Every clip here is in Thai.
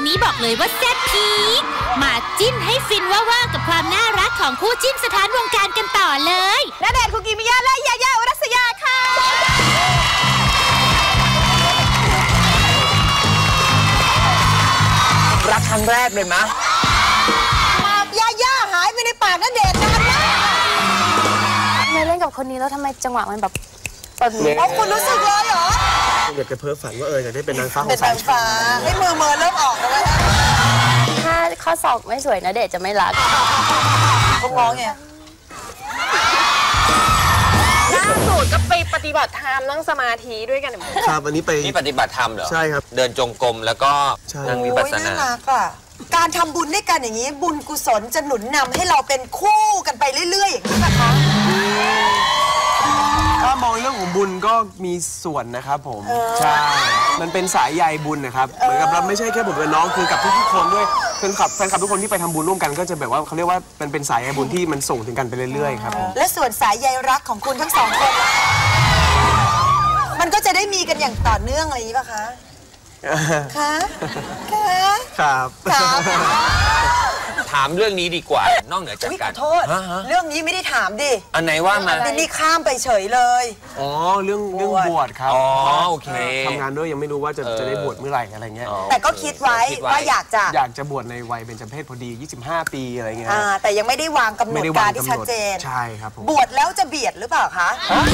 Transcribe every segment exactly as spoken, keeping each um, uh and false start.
นี้บอกเลยว่าแซ่บพีคมาจิ้นให้ฟินว่าๆกับความน่ารักของคู่จิ้นสถานวงการกันต่อเลยณเดชน์ คุกิมิยะและยายา อุรัสยาค่ะรักครั้งแรกเลยมะยาย่าหายไปในปากณเดชน์นานมากทำไมเล่นกับคนนี้แล้วทำไมจังหวะมันแบบเปิดเพราะคุณรู้สึกเลยเหรออยากจะเพ้อฝันว่าเออจะได้เป็นนางฟ้าของสายฟ้าให้มือมือเริ่มออกแล้วนะถ้าข้อสอบไม่สวยณเดชน์จะไม่รักเขาง้อไงล่าสุดก็ไปปฏิบัติธรรมนั่งสมาธิด้วยกันครับอันนี้ไปนี่ปฏิบัติธรรมเหรอใช่ครับเดินจงกรมแล้วก็นั่งวิปัสสนาการทำบุญด้วยกันอย่างนี้บุญกุศลจะหนุนนำให้เราเป็นคู่กันไปเรื่อยๆอย่างนี้นะคะถ้ามองเรื่องของบุญก็มีส่วนนะครับผมใช่มันเป็นสายใยบุญนะครับเหมือนกับเราไม่ใช่แค่ผมกับน้องคือกับทุกๆคนด้วยแฟนคลับแฟนคลับทุกคนที่ไปทำบุญร่วมกันก็จะแบบว่าเขาเรียกว่ามันเป็นสายใยบุญที่มันส่งถึงกันไปเรื่อยๆครับและส่วนสายใยรักของคุณทั้งสองคนมันก็จะได้มีกันอย่างต่อเนื่องอะไรอย่างนี้ป่ะคะคะคะครับถามเรื่องนี้ดีกว่านอกเหนือจากการขอโทษเรื่องนี้ไม่ได้ถามดิอันไหนว่ามานี่ข้ามไปเฉยเลยอ๋อเรื่องเรื่องบวชครับอ๋อโอเคทำงานด้วยยังไม่รู้ว่าจะจะได้บวชเมื่อไหร่อะไรเงี้ยแต่ก็คิดไว้ว่าอยากจะอยากจะบวชในวัยเบญจเพสพอดียี่สิบห้าปีอะไรเงี้ยแต่ยังไม่ได้วางกำหนดการที่ชัดเจนใช่ครับบวชแล้วจะเบียดหรือเปล่าคะ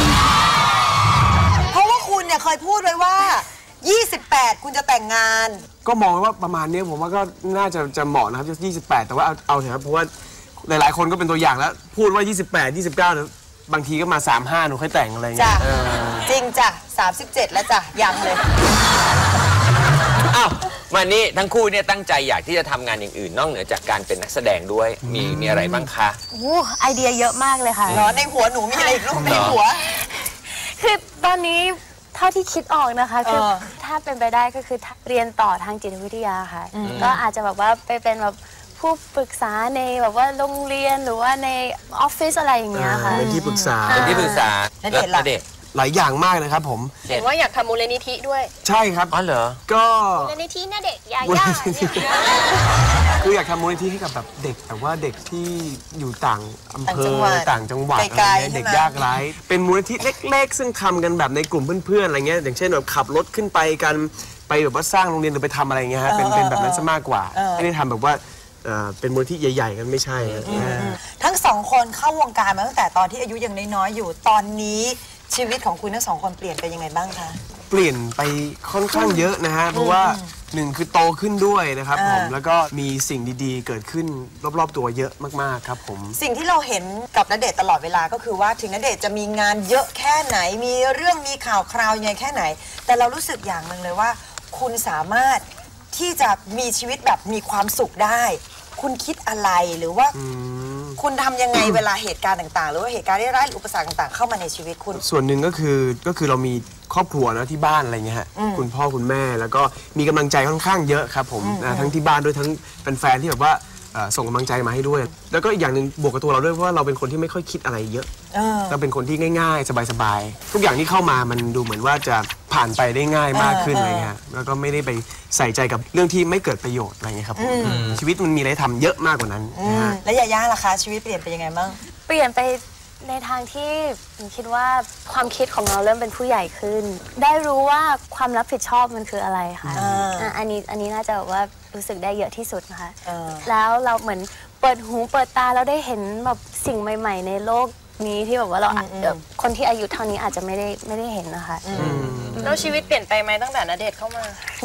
เพราะว่าคุณเนี่ยเคยพูดไว้ว่ายี่สิบแปดคุณจะแต่งงานก็มองว่าประมาณนี้ผมว่าก็น่าจะจะเหมาะนะครับยี่สิบแปดแต่ว่าเอาเอาเถอะครับเพราะว่าหลายๆคนก็เป็นตัวอย่างแล้วพูดว่ายี่สิบแปด ยี่สิบเก้านะบางทีก็มาสามสิบห้าหนูค่อยแต่งอะไรเงี้ยจริงจ้ะสามสิบเจ็ดแล้วจ้ะยังเลยอ้าวมานี่ทั้งคู่เนี่ยตั้งใจอยากที่จะทำงานอย่างอื่นนอกเหนือจากการเป็นนักแสดงด้วยมีมีอะไรบ้างคะโอ้ไอเดียเยอะมากเลยค่ะเหรอในหัวหนูมีอะไรอีกลูกในหัวคือตอนนี้เท่าที่คิดออกนะคะคือถ้าเป็นไปได้ก็คือเรียนต่อทางจิตวิทยาค่ะก็อาจจะแบบว่าไปเป็นแบบผู้ปรึกษาในแบบว่าโรงเรียนหรือว่าในออฟฟิศอะไรอย่างเงี้ยค่ะเป็นที่ปรึกษาเป็นที่ปรึกษาแล้วเด็กหลายอย่างมากนะครับผมเห็นว่าอยากทำมูลนิธิด้วยใช่ครับอ๋อเหรอก็มูลนิธิน่าเด็กยาย่าคืออยากทำมูลนิธิให้กับแบบเด็กแต่ว่าเด็กที่อยู่ต่างอำเภอต่างจังหวัดอะไรเงี้ยเด็กยากไร้เป็นมูลนิธิเล็กๆซึ่งทำกันแบบในกลุ่มเพื่อนๆอะไรเงี้ยอย่างเช่นแบบขับรถขึ้นไปกันไปแบบว่าสร้างโรงเรียนหรือไปทำอะไรเงี้ยฮะเป็นเป็นแบบนั้นซะมากกว่าไม่ได้ทำแบบว่าเป็นมูลนิธิใหญ่ๆกันไม่ใช่ทั้งสองคนเข้าวงการมาตั้งแต่ตอนที่อายุยังน้อยๆอยู่ตอนนี้ชีวิตของคุณทั้งสองคนเปลี่ยนไปยังไงบ้างคะเปลี่ยนไปค่อนข้างเยอะนะฮะเพราะว่าหนึ่งคือโตขึ้นด้วยนะครับผมแล้วก็มีสิ่งดีๆเกิดขึ้นรอบๆตัวเยอะมากๆครับผมสิ่งที่เราเห็นกับณเดชน์ตลอดเวลาก็คือว่าถึงณเดชน์จะมีงานเยอะแค่ไหนมีเรื่องมีข่าวคราวยังไงแค่ไหนแต่เรารู้สึกอย่างหนึ่งเลยว่าคุณสามารถที่จะมีชีวิตแบบมีความสุขได้คุณคิดอะไรหรือว่าคุณทำยังไงเวลาเหตุการณ์ต่างๆหรือว่าเหตุการณ์ร้ายๆหรืออุปสรรคต่างๆเข้ามาในชีวิตคุณส่วนหนึ่งก็คือก็คือเรามีครอบครัวนะที่บ้านอะไรเงี้ยฮะคุณพ่อคุณแม่แล้วก็มีกำลังใจค่อนข้างเยอะครับผมทั้งที่บ้านด้วยทั้งแฟนๆที่แบบว่าส่งกำลังใจมาให้ด้วยแล้วก็อีกอย่างหนึ่งบวกกับตัวเราด้วยเพราะว่าเราเป็นคนที่ไม่ค่อยคิดอะไรเยอะเราเป็นคนที่ง่ายๆสบายๆทุกอย่างที่เข้ามามันดูเหมือนว่าจะผ่านไปได้ง่ายมากขึ้นอะไรเงี้ยแล้วก็ไม่ได้ไปใส่ใจกับเรื่องที่ไม่เกิดประโยชน์อะไรเงี้ยครับชีวิตมันมีอะไรทำเยอะมากกว่านั้นแล้วยาย่าล่ะคะชีวิตเปลี่ยนไปยังไงบ้างเปลี่ยนไปในทางที่ผมคิดว่าความคิดของเราเริ่มเป็นผู้ใหญ่ขึ้นได้รู้ว่าความรับผิดชอบมันคืออะไรค่ะอันนี้อันนี้น่าจะแบบว่ารู้สึกได้เยอะที่สุดนะคะแล้วเราเหมือนเปิดหูเปิดตาแล้วได้เห็นแบบสิ่งใหม่ๆในโลกนี้ที่แบบว่าเราคนที่อายุเท่านี้อาจจะไม่ได้ไม่ได้เห็นนะคะแล้วชีวิตเปลี่ยนไปไหมตั้งแต่ณเดชน์เข้ามา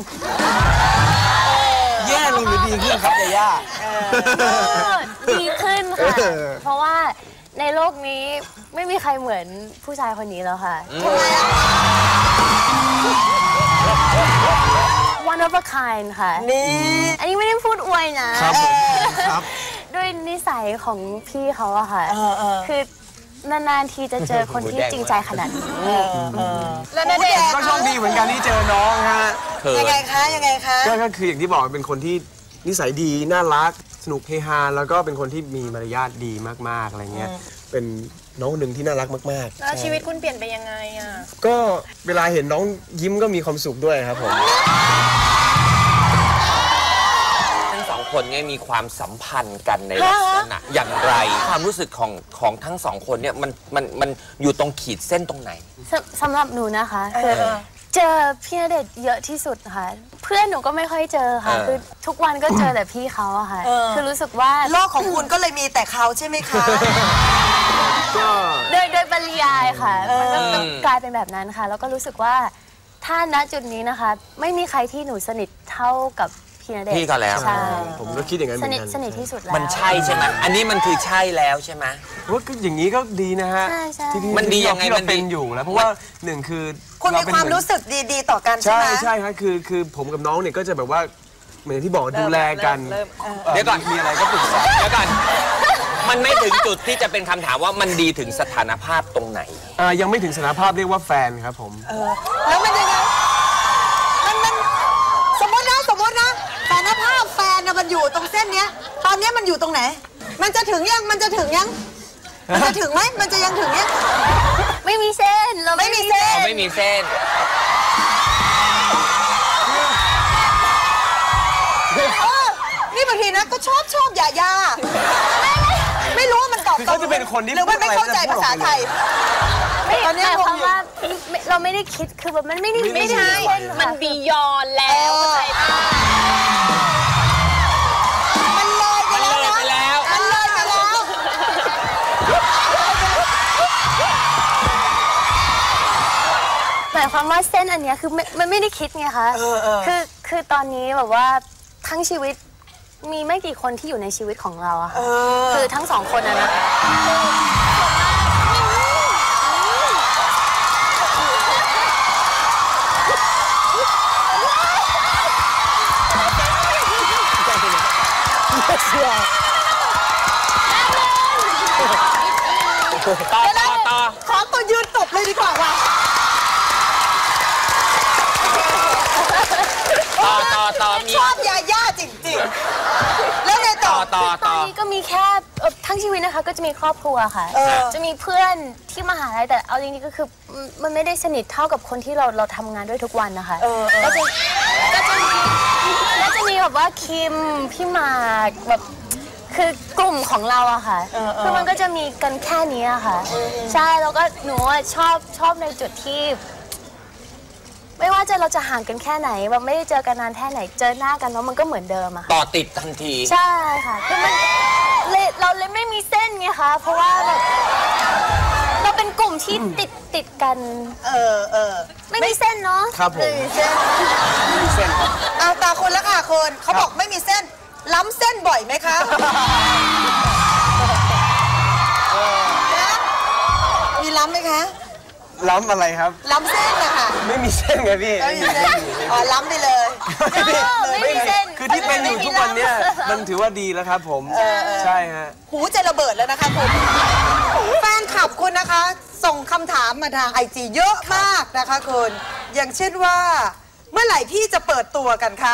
แย่ลงหรือดีขึ้นครับยาย่าดีขึ้นค่ะเพราะว่าในโลกนี้ไม่มีใครเหมือนผู้ชายคนนี้แล้วค่ะ one of a kind ค่ะนี่อันนี้ไม่ได้พูดอวยนะครับครับด้วยนิสัยของพี่เขาอะค่ะคือนานๆทีจะเจอคนที่จริงใจขนาดนี้แล้วณเดชน์ก็โชคดีเหมือนกันที่เจอน้องฮะยังไงคะยังไงคะก็คืออย่างที่บอกเป็นคนที่นิสัยดีน่ารักสนุกเฮฮาแล้วก็เป็นคนที่มีมารยาทดีมากๆอะไรเงี้ยเป็นน้องหนึ่งที่น่ารักมากๆแล้วชีวิตคุณเปลี่ยนไปยังไงอ่ะก็เวลาเห็นน้องยิ้มก็มีความสุขด้วยครับผมคนเนี่ยมีความสัมพันธ์กันในลักษณะอย่างไรความรู้สึกของของทั้งสองคนเนี่ยมันมันมันอยู่ตรงขีดเส้นตรงไหนสสำหรับหนูนะคะคือเจอพี่ณเดชน์เยอะที่สุดค่ะเพื่อนหนูก็ไม่ค่อยเจอค่ะคือทุกวันก็เจอแต่พี่เขาอะค่ะคือรู้สึกว่าโลกของคุณก็เลยมีแต่เขาใช่ไหมคะโดยโดยปริยายค่ะมันก็กลายเป็นแบบนั้นค่ะแล้วก็รู้สึกว่าถ้าณจุดนี้นะคะไม่มีใครที่หนูสนิทเท่ากับพี่ณเดชน์พี่ก็แล้วใช่ผมก็คิดอย่างนั้นเหมือนกันสนิทที่สุดแล้วมันใช่ใช่ไหมอันนี้มันคือใช่แล้วใช่ไหมว่าก็อย่างนี้ก็ดีนะฮะมันดียังไงมันเป็นอยู่แล้วเพราะว่าหนึ่งคือคุณมีความรู้สึกดีๆต่อกันใช่ไหมใช่ใช่ครับคือคือผมกับน้องเนี่ยก็จะแบบว่าเหมือนที่บอกดูแลกันเดี๋ยวก่อนมีอะไรก็ปรึกษาเดี๋ยวก่อนมันไม่ถึงจุดที่จะเป็นคำถามว่ามันดีถึงสถานภาพตรงไหนอ่ายังไม่ถึงสถานภาพเรียกว่าแฟนครับผมแล้วมันยังไงมันมันสมมตินะสมมตินะสถานภาพแฟนนะมันอยู่ตรงเส้นเนี้ยตอนนี้มันอยู่ตรงไหนมันจะถึงยังมันจะถึงยังมันจะถึงไหมมันจะยังถึงยังไม่มีเส้นเราไม่มีเส้นไม่มีเส้นนี่บางทีนะก็ชอบชอบยาย่าไม่รู้ว่ามันตอบเขาจะเป็นคนที่หรือว่าไม่เข้าใจภาษาไทยตอนนี้เพราะว่าเราไม่ได้คิดคือแบบมันไม่ได้ไม่ใช่มันบียอนแล้วเข้าใจป่ะมันเลยไปแล้วมันเลยไปแล้วหมายความว่าเส้นอันนี้คือมันไม่ได้คิดไงคะคือคือตอนนี้แบบว่าทั้งชีวิตมีไม่กี่คนที่อยู่ในชีวิตของเราอะค่ะคือทั้งสองคนนะนะต่อต่อต่อขอตัวยืนตบเลยดีกว่าว่ะต่อต่อต่อชอบยาย่าจริงๆแล้วไงต่อต่อตอนนี้ก็มีแค่ทั้งชีวิตนะคะก็จะมีครอบครัวค่ะจะมีเพื่อนที่มหาลัยแต่เอาจริงๆก็คือมันไม่ได้สนิทเท่ากับคนที่เราเราทำงานด้วยทุกวันนะคะก็จะก็จะมีก็จะมีแบบว่าคิมพี่หมากแบบคือกลุ่มของเราอะค่ะคือมันก็จะมีกันแค่นี้อะค่ะใช่แล้วก็หนูชอบชอบในจุดที่ไม่ว่าจะเราจะห่างกันแค่ไหนแบบไม่ได้เจอกันนานแค่ไหนเจอหน้ากันแล้วมันก็เหมือนเดิมอะค่ะต่อติดทันทีใช่ค่ะคือมันเราเลยไม่มีเส้นไงคะเพราะว่าแบบเราเป็นกลุ่มที่ติดติดกันเออเออไม่มีเส้นเนาะครับผมไม่มีเส้นไม่มีเส้นครับเอาตาคนละค่ะคนเขาบอกไม่มีเส้นล้ำเส้นบ่อยไหมคะมีล้ำไหมคะล้ำอะไรครับล้ำเส้นอะค่ะไม่มีเส้นไงพี่ไม่มีเส้นอ๋อล้ำไปเลยไม่มีเส้นคือที่เป็นอยู่ทุกวันเนี้ยมันถือว่าดีแล้วครับผมใช่ฮะหูจะระเบิดแล้วนะคะคุณแฟนคลับคุณนะคะส่งคำถามมาทางไอจีเยอะมากนะคะคุณอย่างเช่นว่าเมื่อไหร่พี่จะเปิดตัวกันคะ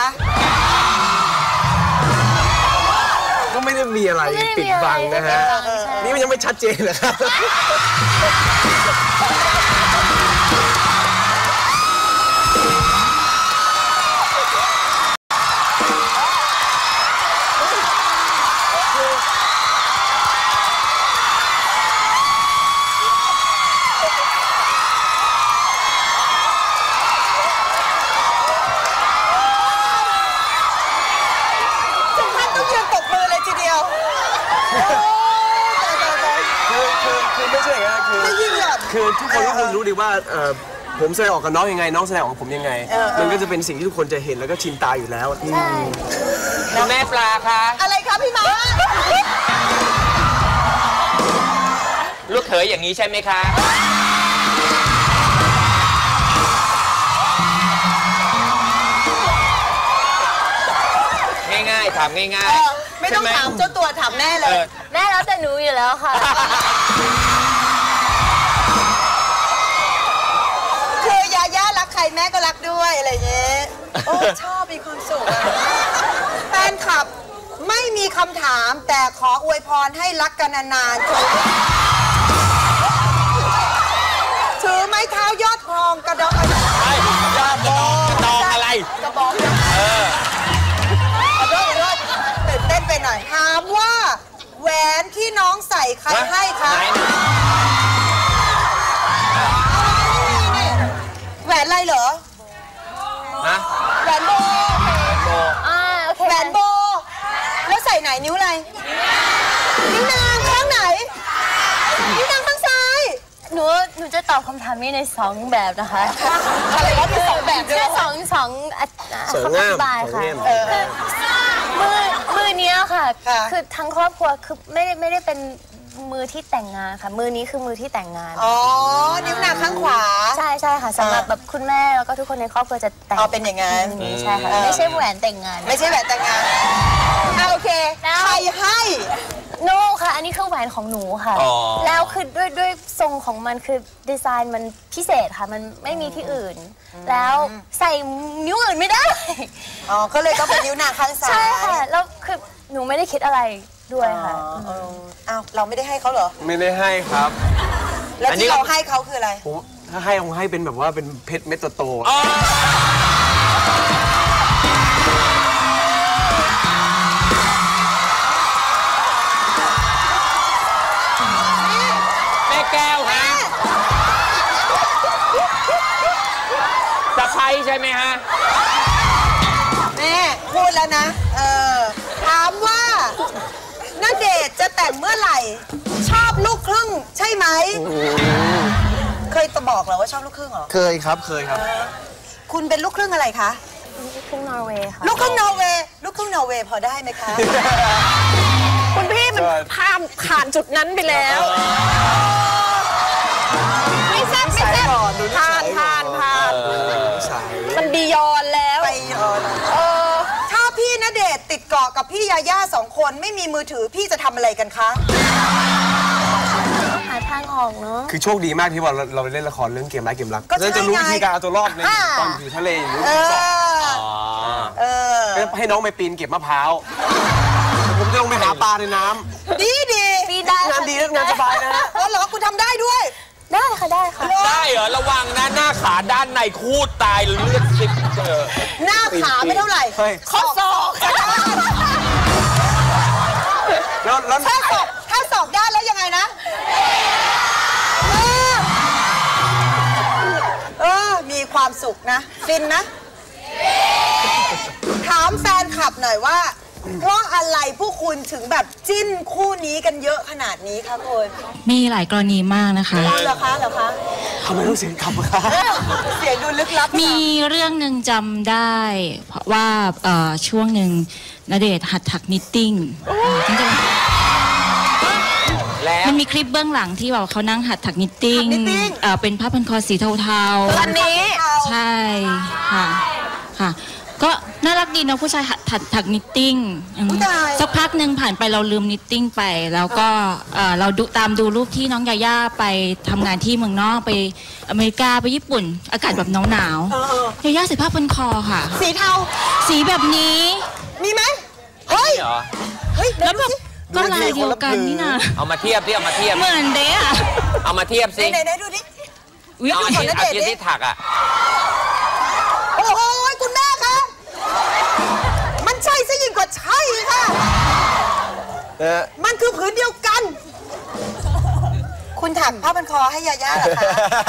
ก็ไม่ได้มีอะไรปิดบังนะฮะนี่มันยังไม่ชัดเจนนะครับคือทุกคนก็คงรู้ดีว่าผมแสดงออกกับน้องยังไงน้องแสดงออกกับผมยังไงมันก็จะเป็นสิ่งที่ทุกคนจะเห็นแล้วก็ชินตาอยู่แล้วใช่แม่ปลาคะอะไรคะพี่ม้าลูกเขยอย่างนี้ใช่ไหมคะง่ายๆถามง่ายๆไม่ต้องถามเจ้าตัวถามแม่เลยแม่แล้วแต่หนูอยู่แล้วค่ะคือยาย่ารักใครแม่ก็รักด้วยอะไรเงี้ยโอ้ชอบมีความสุขแฟนคลับไม่มีคำถามแต่ขออวยพรให้รักกันนานๆถือไม้เท้ายอดทองกระดองยอดทองกระดองอะไรกระบอกเออกระดองกระดองแต่แหวนที่น้องใส่ใครให้คะไหนนะแหวนอะไรเหรอฮะแหวนโบโบอ่าโอเคแหวนโบ แล้วใส่ไหนนิ้วอะไร นิ้วนางข้างไหน นิ้วนางข้างซ้ายหนูหนูจะตอบคำถามนี้ในสองแบบนะคะอะไรวะมีสองแบบด้วยแค่สองสองอ่ะสองคำอง่ามธิบายสองค่ะเง่ามเออมือมือเนี้ยค่ะค่ะคือทั้งครอบครัวคือไม่ได้ไม่ได้เป็นมือที่แต่งงานค่ะ มือนี้คือมือที่แต่งงานอ๋อ นิ้วนางข้างขวาใช่ใช่ค่ะสำหรับแบบคุณแม่แล้วก็ทุกคนในครอบครัวจะแต่งอ๋อเป็นอย่างนั้นมือนี้ใช่ค่ะเออไม่ใช่แหวนแต่งงานไม่ใช่แหวนแต่งงานอ่ะโอเคแล้วใครให้โน่ค่ะ อันนี้คือแหวนของหนูค่ะอ๋อแล้วคือด้วยด้วยทรงของมันคือดีไซน์มันพิเศษค่ะ มันไม่มีที่อื่น แล้วใส่นิ้วอื่นไม่ได้อ๋อ ก็เลยต้องเป็นนิ้วนางข้างซ้ายใช่ค่ะ แล้วคือหนูไม่ได้คิดอะไรด้วยค่ะอ๋อเอออ้าว เราไม่ได้ให้เขาเหรอไม่ได้ให้ครับแล้วอันนี้ที่เราให้เขาคืออะไรผมถ้าให้คงให้เป็นแบบว่าเป็นเพชรเม็ดโตๆอ๋อแม่แก้วฮะสะใภ้ใช่ไหมฮะแม่พูดแล้วนะ เออ ถามว่าณเดชน์จะแต่งเมื่อไหร่ ชอบลูกครึ่งใช่ไหม เคยตบอกเหรอว่าชอบลูกครึ่งเหรอเคยครับเคยครับคุณเป็นลูกครึ่งอะไรคะลูกครึ่งนอร์เวย์ค่ะลูกครึ่งนอร์เวย์ ลูกครึ่งนอร์เวย์พอได้ไหมคะคุณพี่มันข้ามผ่านจุดนั้นไปแล้ว ไม่แซ่บไม่แซ่บก่อนดูนิสัผ่าย นก่อนผ่านผ่านนิสัยมันบียอนแล้วไปยอนเออ ถ้าพี่ณเดชน์ติดเกาะกับพี่ยาย่าสองคนไม่มีมือถือพี่จะทำอะไรกันคะหาทางออกเนาะคือโชคดีมากที่ว่าเราเราเล่นละครเรื่องเกมร้ายเกมรักก็ใช่จะรู้ไงวิธีการเอาตัวรอดในอ่าตอนอยู่ทะเลอย่างนี้เอออ๋อเออให้น้องไปปีนเก็บมะพร้าวผมจะลงไปหาปลาในน้ดีดีปีได้ำงานดีและงานสบายนะฮะเออเหรอคุณทำได้ด้วยได้ค่ะได้ค่ะได้เหรอ ระวังนะ หน้าขาด้านในคูดตายเลือดซิบเจอหน้าขาไม่เท่าไหร่เฮ้ยข้อศอกแล้วแล้วถ้าศอกถ้าศอกด้านแล้วยังไงนะ เออเออ มีความสุขนะ ฟินนะ ถามแฟนคลับหน่อยว่า เพราะอะไรพวกคุณถึงแบบจิ้นคู่นี้กันเยอะขนาดนี้คะคุณมีหลายกรณีมากนะคะเอาเหรอคะเหรอคะทำไมต้องเสียงคำคะเสียงดูลึกลับมีเรื่องหนึ่งจำได้ เพราะว่าเอ่อช่วงหนึ่งณเดชน์หัดถักนิตติ้งจริงแล้วๆมันมีคลิปเบื้องหลังที่แบบเขานั่งหัดถักนิตติ้งเอ่อเป็นผ้าพันคอสีเทาๆอันนี้ใช่ค่ะค่ะ ก็น่ารักดีเนอะผู้ชายหัดถักถักนิตติ้งอืมสักพักหนึ่งผ่านไปเราลืมนิตติ้งไป แล้วก็เอ่อเราดูตามดูรูปที่น้องยาย่าไปทำงานที่เมืองนอกไปอเมริกาไปญี่ปุ่น อากาศแบบหนาวๆยาย่าใส่ผ้าพันคอค่ะสีเทาสีแบบนี้มีไหมเฮ้ยเหรอเฮ้ยแล้วแบบก็ลายเดียวกันนี่นะเอามาเทียบดิเอามาเทียบเหมือนเด้อะเอามาเทียบสิไหนไหนดูดิอุ๊ยเอาดูอันก่อนที่นะเอาเด็ดที่ดิที่ถักอ่ะโอ้โหคุณแม่คะ มันใช่ซะยิ่งกว่าใช่ค่ะเออมันคือผืนเดียวกัน คุณถักผ้าพันคอให้ยาย่าเหรอคะ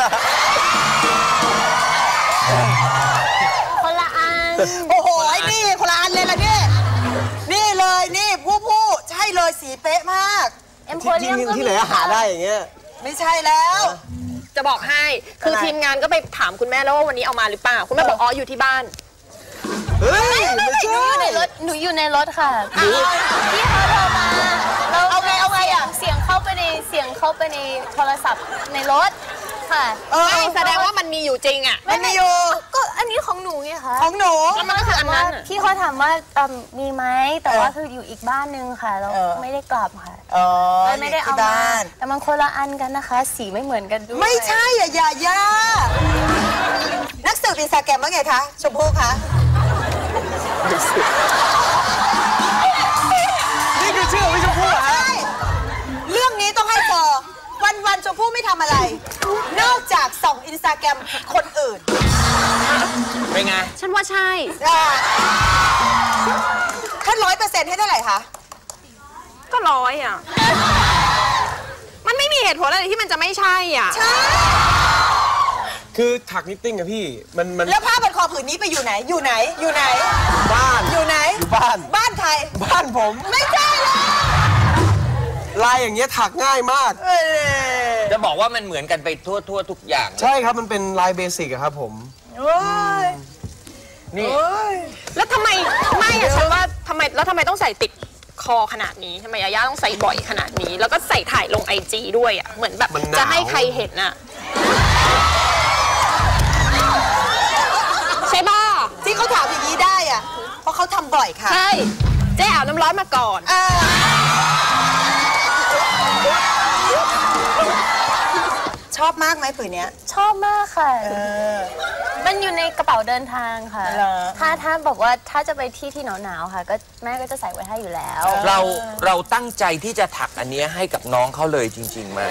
คนละอันโอ้โห นี่คนละอันเลยล่ะนี่นี่เลยนี่ผู้ผู้ใช่เลยสีเป๊ะมากเอ็มโพที่เรียมที่ก็ที่ไหนหาได้อย่างเงี้ยไม่ใช่แล้วจะบอกให้ คืออะไรทีมงานก็ไปถามคุณแม่แล้วว่าวันนี้เอามาหรือเปล่า คุณแม่บอกอ๋ออยู่ที่บ้านเฮ้ย ไม่หนูใช่อยู่ในรถ หนูอยู่ในรถค่ะเอาพี่เขาโทรมาแล้วเอาไงเอาไงอะเสียงเข้าไปในเสียงเข้าไปในโทรศัพท์ในรถค่ะเออไม่แสดงว่ามันมีอยู่จริงอ่ะมันมีอยู่ก็อันนี้ของหนูไงคะของหนูแล้วมันก็คืออันนั้นอะพี่เขาถามว่าเอิ่มมีไหมแต่ว่าเออคืออยู่อีกบ้านนึงค่ะแล้วเออไม่ได้กลับค่ะอ๋อเลยไม่ได้เอายู่ที่มาบ้านแต่มันคนละอันกันนะคะ สีไม่เหมือนกันด้วยไม่ใช่อะยาย่านักสืบอินสตาแกรมว่าไงคะชมพู่คะนี่คือชื่อของพี่ชมพู่เหรอฮะใช่เรื่องนี้ต้องให้เธอวันวันๆชมพู่ไม่ทำอะไร นอกจากส่องอินสตาแกรมคนอื่นเป็นไงฉันว่าใช่อ่าถ้าร้อยเปอร์เซ็นต์ให้เท่าไหร่คะก็ก็ร้อยอ่ะมันไม่มีเหตุผลอะไรที่มันจะไม่ใช่อ่ะใช่คือถักนิตติ้งอะพี่มันมันแล้วผ้าพันคอผืนนี้ไปอยู่ไหนอยู่ไหนอยู่ไหนบ้านอยู่ไหนอยู่บ้านบ้านใครบ้านผมไม่ใช่เลยลายอย่างเงี้ยถักง่ายมากจะบอกว่ามันเหมือนกันไปทั่วทั่วทุกอย่างใช่ครับมันเป็นลายเบสิกครับผมโอ้ยนี่แล้วทำไมไม่อะฉันว่าทำไมแล้วทำไมต้องใส่ติดคอขนาดนี้ทำไมยาย่าต้องใส่บ่อยขนาดนี้แล้วก็ใส่ถ่ายลงไอจีด้วยอ่ะเหมือนแบบจะให้ใครเห็นอ่ะใช่ป่ะที่เขาถามอย่างนี้ได้อ่ะเพราะเขาทำบ่อยค่ะใช่เจ๊อาบน้ำร้อนมาก่อนชอบมากไหมผืนเนี้ยชอบมากค่ะมันอยู่ในกระเป๋าเดินทางค่ะถ้าถ้าบอกว่าถ้าจะไปที่ที่หนาวๆค่ะก็แม่ก็จะใส่ไว้ให้อยู่แล้วเราเราตั้งใจที่จะถักอันนี้ให้กับน้องเขาเลยจริงๆไหม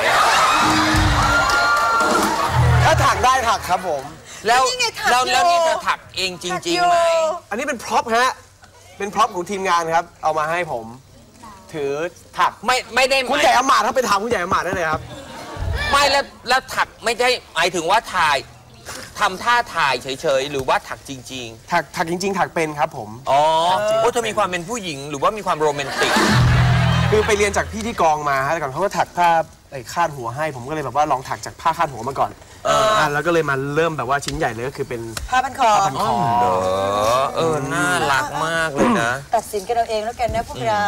ถ้าถักได้ถักครับผมแล้วแล้วแล้วนี่เธอถักเองจริงๆไหมอันนี้เป็นพร็อพฮะเป็นพร็อพของทีมงานครับเอามาให้ผมถือถักไม่ไม่ได้คุณใหญ่อมาตย์ถ้าไปถามคุณใหญ่อมาตย์ได้เลยครับไม่แล้วแล้วถักไม่ใช่หมายถึงว่าถ่ายทำท่าถ่ายเฉยๆหรือว่าถักจริงๆถักถักจริงๆถักเป็นครับผมอ๋อโอ้เธอมีความเป็นผู้หญิงหรือว่ามีความโรแมนติกคือไปเรียนจากพี่ที่กองมาฮะแต่ก่อนเขาก็ถักผ้าไอ้คาดหัวให้ผมก็เลยแบบว่าลองถักจากผ้าคาดหัวมาก่อนอ่าแล้วก็เลยมาเริ่มแบบว่าชิ้นใหญ่เลยก็คือเป็นผ้าพันคอผ้าพันคอเออน่ารักมากเลยนะตัดสินกันเอาเองแล้วกันนะพวกเรา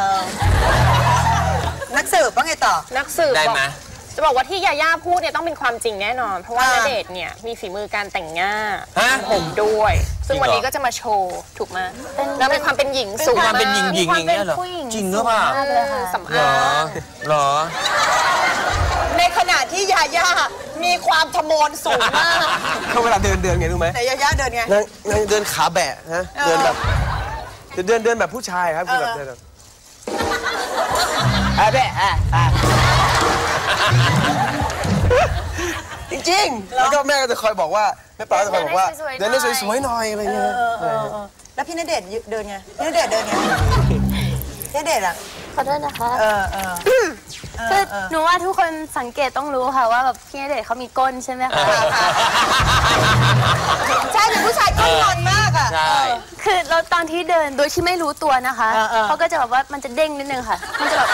นักสืบว่าไงต่อนักสืบได้ไหมจะบอกว่าที่ยาย่าพูดเนี่ยต้องเป็นความจริงแน่นอนเพราะว่าณเดชน์เนี่ยมีฝีมือการแต่งหน้าผมด้วยซึ่งวันนี้ก็จะมาโชว์ถูกไหมแล้วมีความเป็นหญิงสูงความเป็นหญิงหญิงอย่างเงี้ยเหรอจริงหรือเปล่าสำอางเหรอในขณะที่ยาย่ามีความทมนสูงมากเขาเวลาเดินเดินไงรู้ไหมแต่ยาย่าเดินไงเดินขาแบะนะเดินแบบเดินเดินแบบผู้ชายครับคือแบบเดินแบบแบะจริงๆแล้วก็แม่ก็จะคอยบอกว่าแม่ป๋าจะคอยบอกว่าเดินได้สวยๆหน่อยอะไรเงี้ยแล้วพี่ณเดชน์เดินไงพี่ณเดชน์เดินไงพี่ณเดชน์อ่ะขอโทษนะคะเออเออคือหนูว่าทุกคนสังเกตต้องรู้ค่ะว่าแบบพี่ณเดชน์เขามีก้นใช่ไหมคะใช่เป็นผู้ชายก้นงอนมากอ่ะใช่คือเราตอนที่เดินโดยที่ไม่รู้ตัวนะคะเขาก็จะแบบว่ามันจะเด้งนิดนึงค่ะมันจะแบบ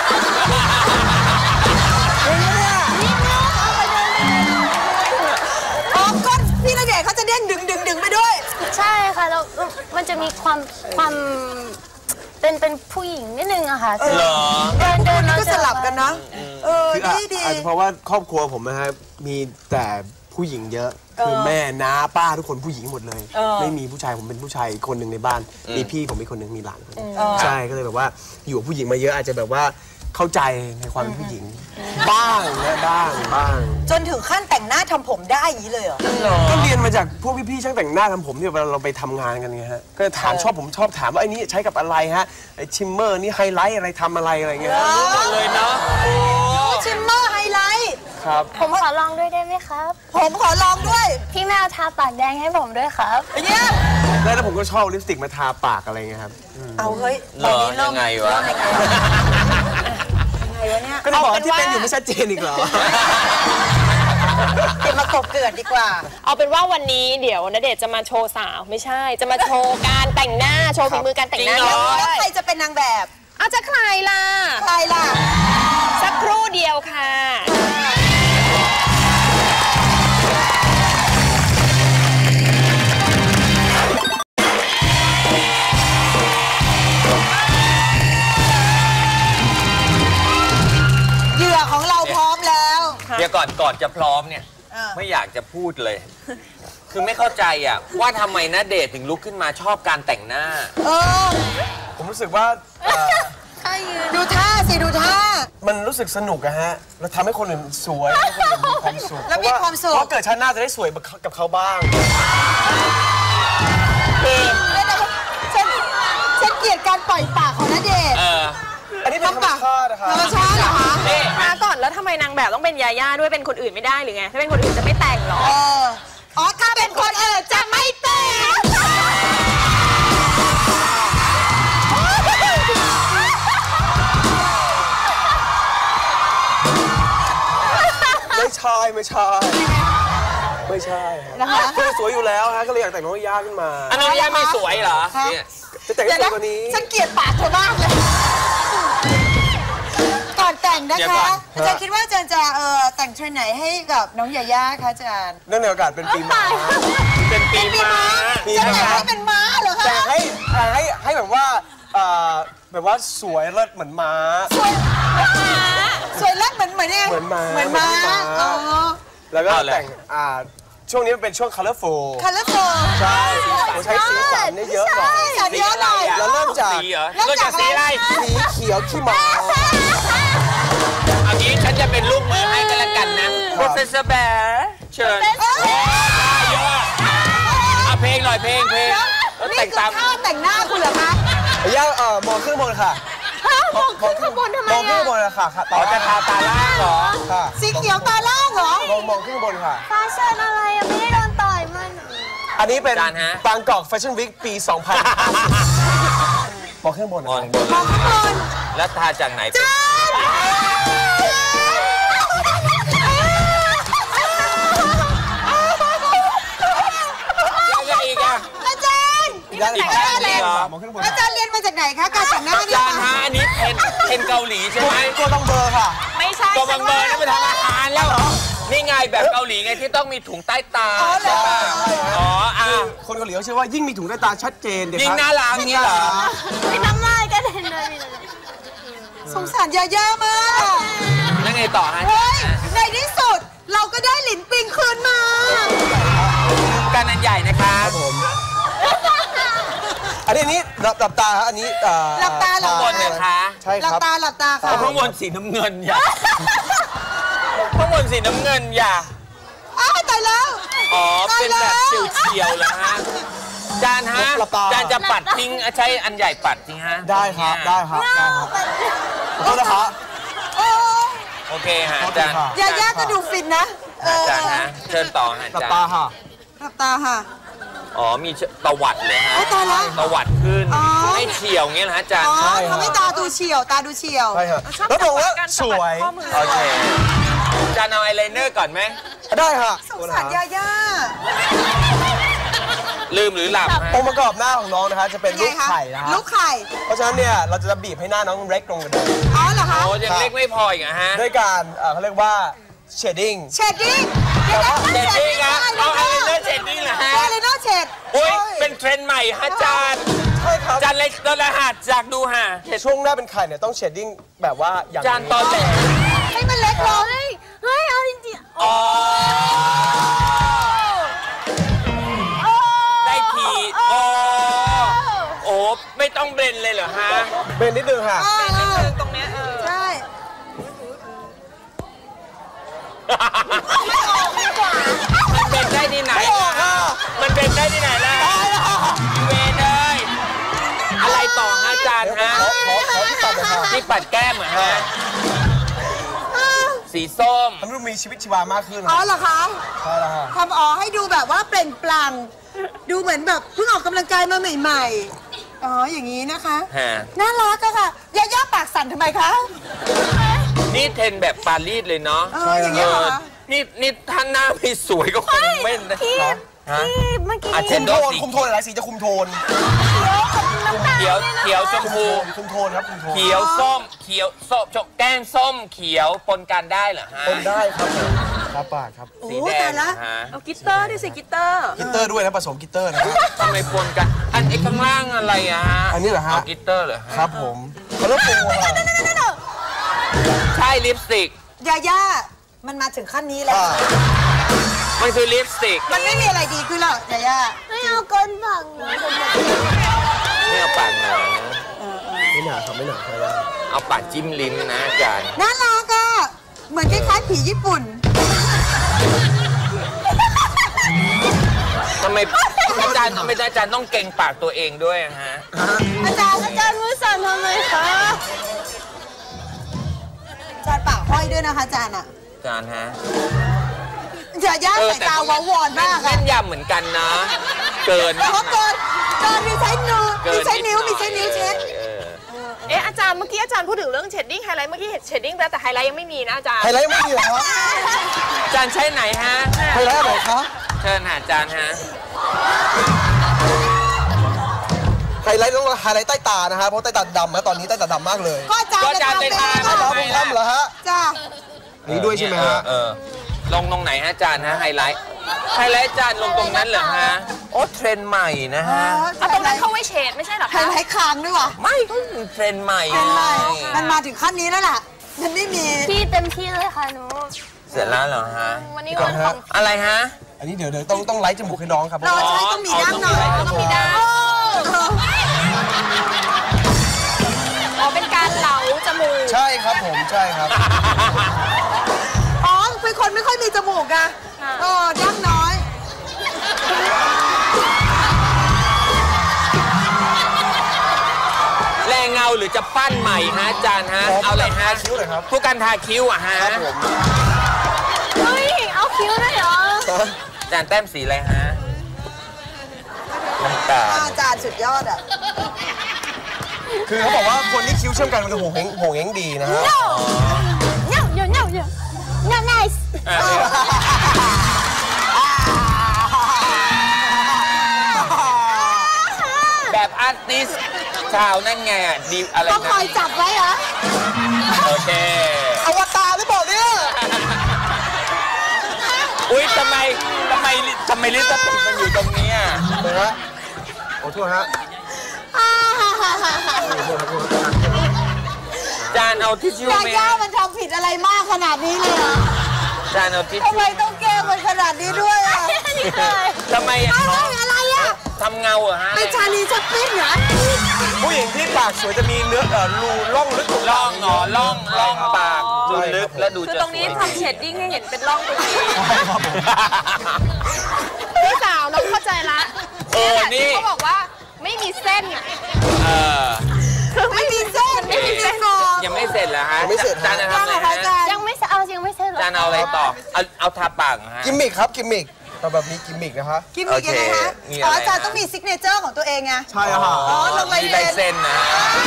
ก้นพี่ณเดชน์เขาจะเด้งดึงดึงดึงไปด้วยใช่ค่ะแล้วมันจะมีความความเป็นเป็นผู้หญิงนิดนึงอะค่ะเหรอเดินเดินก็สลับกันนะเออดีดีอาจจะเพราะว่าครอบครัวผมนะฮะมีแต่ผู้หญิงเยอะคือแม่น้าป้าทุกคนผู้หญิงหมดเลยไม่มีผู้ชายผมเป็นผู้ชายคนหนึ่งในบ้านมีพี่ผมมีคนหนึ่งมีหลานคนนึงใช่ก็เลยแบบว่าอยู่กับผู้หญิงมาเยอะอาจจะแบบว่าเข้าใจในความเป็นผู้หญิงบ้างนะบ้างบ้างจนถึงขั้นแต่งหน้าทำผมได้อย่างนี้เลยเหรอก็เรียนมาจากพวกพี่ๆช่างแต่งหน้าทำผมที่เวลาเราไปทำงานกันไงฮะก็ถามชอบผมชอบถามว่าไอ้นี่ใช้กับอะไรฮะไอ้ชิมเมอร์นี่ไฮไลท์อะไรทำอะไรอะไรเงี้ยรู้หมดเลยเนาะชิมเมอร์ไฮไลท์ครับผมขอลองด้วยได้ไหมครับผมขอลองด้วยพี่แม่ทาปากแดงให้ผมด้วยครับเนี่ยแล้วผมก็ชอบลิปสติกมาทาปากอะไรเงี้ยครับเอาเฮ้ยตอนนี้เริ่มยังไงวะก็จะบอกที่เป็นอยู่ไม่ชัดเจนอีกเหรอเดี๋ยวมากบเกิดดีกว่าเอาเป็นว่าวันนี้เดี๋ยวณเดชน์จะมาโชว์สาวไม่ใช่จะมาโชว์การแต่งหน้าโชว์ฝีมือการแต่งหน้าแล้วใครจะเป็นนางแบบอาจจะใครล่ะใครล่ะสักครู่เดียวค่ะเหยื่อของเราพร้อมแล้วเดี๋ยวก่อนก่อนจะพร้อมเนี่ยไม่อยากจะพูดเลยคือไม่เข้าใจอ่ะว่าทำไมณเดชน์ถึงลุกขึ้นมาชอบการแต่งหน้าเออผมรู้สึกว่าดูท่าสิดูท่ามันรู้สึกสนุกอะฮะเราทำให้คนอื่นสวยให้คนอื่นมีความสุขแล้วมีความสุขเพราะเกิดชาติหน้าจะได้สวยกับเขาบ้างฉันฉันเกลียดการปล่อยปากของณเดชน์อันนี้เป็นธรรมชาตินะคะธรรมชาติเหรอคะมาก่อนแล้วทำไมนางแบบต้องเป็นยาย่าด้วยเป็นคนอื่นไม่ได้หรือไงถ้าเป็นคนอื่นจะไม่แต่งหรออ๋อถ้าเป็นคนอื่นจะไม่แต่งช่ไม่ใช่ไม่ใช่นะคะคือสวยอยู่แล้วฮะก็เลยอยากแต่งน้องยาขึ้นมาอันน้องยาไม่สวยเหรอเนี่ยจะแต่งให้สวยกว่านี้ฉันเกลียดปากเธอมากเลยก่อนแต่งนะคะอาจารย์คิดว่าอาจารย์จะเอ่อแต่งเทรนไหนให้กับน้องยาย่าคะอาจารย์เนื่องในโอกาสเป็นปีม้าเป็นปีม้าจะแต่งให้เป็นม้าเหรอคะแต่งให้ให้ให้แบบว่าแบบว่าสวยเลิศเหมือนม้าสวยสวยเลิศเหมือนเหมือนยังเหมือนม้าเหมือนม้าอ๋อแล้วก็แต่งอ่าช่วงนี้มันเป็นช่วง colorful colorful ใช่เราใช้สีสันเยอะหน่อยสีสันเยอะหน่อยแล้วเริ่มจากเริ่มจากสีอะไรสีเขียวขี้หมาอันนี้ฉันจะเป็นลูกมือให้กันละกันนะ Professor Bear เชิญเยอะเอาเพลงหน่อยเพลงเพลงแต่งตามท่าแต่งหน้าคุณเหรอคะย่าเอ่อมองขึ้นบนค่ะมองขึ้นข้างบนทำไมมองขึ้นบนค่ะต่อจะทาตาล่างเหรอค่ะสีเขียวตาล่างเหรอมองมองขึ้นบนค่ะฟาชั่นอะไรอะไม่ได้โดนต่อยมันอันนี้เป็นบางกอกแฟชั่นวีคปีสองพันมองขึ้นบนมองบนมองขึ้นบนแล้วทาจากไหนจ้าอีกด้านนึงเหรออาจารย์เรียนมาจากไหนคะการแต่งหน้าเนี่ยอาจารย์ฮะอันนี้เป็นเป็นเกาหลีใช่ไหมตัวบังเบอร์ค่ะไม่ใช่ตัวบังเบอร์นั่นเป็นทำอาหารแล้วนี่ไงแบบเกาหลีไงที่ต้องมีถุงใต้ตาใช่ป่ะอ๋ออ่ะคนเกาหลีเขาเชื่อว่ายิ่งมีถุงใต้ตาชัดเจนยิ่งน่ารักนี่เหรอไม่น้ำลายก็เห็นเลยสงสารยาย่ามากแล้วไงต่อฮะเฮ้ยในที่สุดเราก็ได้หลินปิงคืนมาการนันใหญ่นะครับผมอันนี้นี้หลับตาฮะอันนี้หลับตาหลับตาเนี่ยคะใช่ครับหลับตาหลับตาค่ะข้างบนสีน้ำเงินอย่าข้างบนสีน้ำเงินอย่าอ้าวตายแล้วอ๋อเป็นแบบเฉียวๆเหรอฮะจานฮะจานจะปัดทิ้งใช้อันใหญ่ปัดจริงฮะได้ครับได้ครับได้ครับขอโทษนะครับโอเคฮะจานยาย่าก็ดูฟินนะจานฮะเชิญต่อฮะหลับตาค่ะหลับตาค่ะอ๋อมีตวัดเลยฮะตวัดขึ้นไม่เฉียวเงี้ยนะอาจารย์ใช่เขาไม่ตาดูเฉียวตาดูเฉียวใช่ครับแล้วบอกว่าสวยโอเคอาจารย์เอาไอไลเนอร์ก่อนไหมได้ค่ะสงสารยาย่าลืมหรือหลับองค์ประกอบหน้าของน้องนะคะจะเป็นลูกไข่นะลูกไข่เพราะฉะนั้นเนี่ยเราจะบีบให้หน้าน้องเล็กลงกันเลยอ๋อเหรอคะโอ้ยังเล็กไม่พออีกฮะด้วยการเขาเรียกว่าเชดดิ้งเชดดิ้งเชดดิ้งนะเอาไอไลเนอร์เชดดิ้งเหรอฮะไอไลเนอร์เชดโอ้ยเป็นเทรนด์ใหม่ฮะจานใช่ครับจานเล็กตอนละหัดจากดูฮะช่วงหน้าเป็นไข่เนี่ยต้องเชดดิ้งแบบว่าอย่างจานตอนแหลให้มันเล็กลงเฮ้ยเอาจริงๆอ๋อได้ทีโอ้โอ้ไม่ต้องเบนเลยเหรอฮะเบนนิดนึงค่ะเบนนิดนึงตรงเนี้ยใช่ไม่ออกดีกว่ามันเป็นได้ที่ไหนมันเป็นได้ที่ไหนล่ะเวนเลยอะไรต่อฮะอาจารย์ฮะที่ปัดแก้มเหรอฮะสีส้มทำให้มีชีวิตชีวามากขึ้นอ๋อเหรอคะใช่แล้วค่ะทำอ๋อให้ดูแบบว่าเปล่งปลั่งดูเหมือนแบบเพิ่งออกกำลังกายมาใหม่ๆอ๋ออย่างนี้นะคะน่ารักอะค่ะยาย่าปากสั่นทำไมคะนี่เทรนแบบปารีสเลยเนาะเอออย่างเงี้ยเหรอนี่นี่ท่านหน้าไม่สวยก็คงไม่นะที่เมื่อกี้คุมโทนคุมโทนอะไรสีจะคุมโทนเขียวเขียวชมพูคุมโทนครับคุมโทนเขียวส้มเขียวส้มแก้มส้มเขียวปนกันได้เหรอฮะปนได้ครับครับปากครับสีแดงนะฮะเอากิตเตอร์ดิสิกิตเตอร์กิตเตอร์ด้วยนะผสมกิตเตอร์นะครับทำไมปนกันอันไอ้ข้างล่างอะไรอะฮะอันนี้เหรอฮะกิตเตอร์เหรอฮะครับผมเขาเรียกปูใช่ลิปสติกยาย่ามันมาถึงขั้นนี้แล้วมันคือลิปสติกมันไม่มีอะไรดีขึ้นหรอกยาย่าไม่เอาก้นฝังหนูไม่เอาปากหนาไม่หนาครับไม่หนาใช่แล้วเอาปากจิ้มลิ้นนะอาจารย์น่ารักอะเหมือนคล้ายๆผีญี่ปุ่นทำไมอาจารย์ทำไมอาจารย์ต้องเก่งปากตัวเองด้วยฮะอาจารย์อาจารย์มือสั่นทำไมคะอาจารย์ปากห้อยด้วยนะคะอาจารย์อะอาจารย์ฮะอย่าย่าใส่ตาวาวอนมากแม่นยำเหมือนกันนะเกินเขาเกินเกินมีใช้นิ้วมีใช้นิ้วมีใช้นิ้วเช็ดเอ๊ะอาจารย์เมื่อกี้อาจารย์พูดถึงเรื่องเชดดิ้งไฮไลท์เมื่อกี้เห็นเชดดิ้งแล้วแต่ไฮไลท์ยังไม่มีนะอาจารย์ไฮไลท์ไม่มีเหรอครับอาจารย์ใช้ไหนฮะไฮไลท์อะไรคะเชิญหาอาจารย์ฮะไฮไลท์ต้องไฮไลท์ใต้ตานะฮะเพราะใต้ตาดำนะตอนนี้ใต้ตาดำมากเลยก็อาจารย์ก็อาจารย์จะเป็นทำตาเป็นใต้ตาผมทำเหรอฮะจ้านี่ด้วยใช่ไหมฮะเออลงตรงไหนฮะอาจารย์ฮะไฮไลท์ไฮไลท์อาจารย์ลงตรงนั้นเหรอฮะโอ้เทรนด์ใหม่นะฮะเอาตรงนั้นเข้าไว้เชดไม่ใช่หรอไฮคะไลท์คางด้วยวะไม่ก็เทรนด์ใหม่เป็นไรไงมันมาถึงขั้นนี้แล้วล่ะมันไม่มีพี่เต็มที่เลยค่ะหนูเสร็จแล้วเหรอฮะวันนี้วันของอะไรฮะอันนี้เดี๋ยวเดี๋ยวต้องต้องไลท์จมูกให้น้องครับเราใช้ต้องมีด้านหน่อยต้องมีด้านอ๋อเป็นการเหลาจมูกใช่ครับผมใช่ครับอ๋อเป็นคนไม่ค่อยมีจมูกอะเออดั้งน้อยแรงเงาหรือจะปั้นใหม่ฮะอาจารย์ฮะ เอาเลยฮะคิ้วเลยครับผู้การทาคิ้วอะฮะครับผมเฮ้ย เอาคิ้วได้เหรออาจารย์แต้มสีอะไรฮะน้ำตาลอาจารย์สุดยอดอะคือเขาบอกว่าคนที่คิ้วเชื่อมกันมันจะโหงเฮงโหงเฮงดีนะฮะ no no no no no nice แบบอาร์ติสชาวนั่นไงอ่ะดีอะไรต้องนะคอยจับไว้เหรอโอเคอวตารหรือเปล่าเนี่ยอุ้ยทำไมทำไมทำไมลิปสติกมันอยู่ตรงนี้อ่ะเห็นไหมโอ้โทษฮะจานเอาทิชชู่ยาไหมย่ามันทำผิดอะไรมากขนาดนี้เลยเหรอจานเอาทิชทำชู่ไมต้องแกล้งมันขนาดนี้ด้วยอะทำไมอ่ะอะไรอะไรอะทำเงาเหรอฮะเป็นชาลีสปินเหรอผู้หญิงที่ปากสวยจะมีเนื้อเอ่อรูร่องลึกตรงล่องเหรอล่องล่องปากดูใช่ลึคกบและดูคือจะตรงนี้สวยทำเชดดิ้งให้เห็นเป็นร่องตรงนี้ใช่ครับผมพี่สาวน้องเข้าใจละเออนี่เขาบอกว่าไม่มีเส้นอะเออคือไม่มีเส้นไม่มีเส้นยังไม่เสร็จเหรอฮะยังไม่เสร็จจานจะทำอะไรฮะยังไม่เอายังไม่เสร็จหรอจานเอาอะไรต่อเอาเอาทาปากฮะกิมมิคครับกิมมิคแต่แบบมีกิมมิคนะคะกิมมิกยังไงฮะโอเคมีอะไรอ๋ออาจารย์ต้องมีซิกเนเจอร์ของตัวเองไงใช่ค่ะอ๋อลงลายมีเซ็ลายนเส้นนะ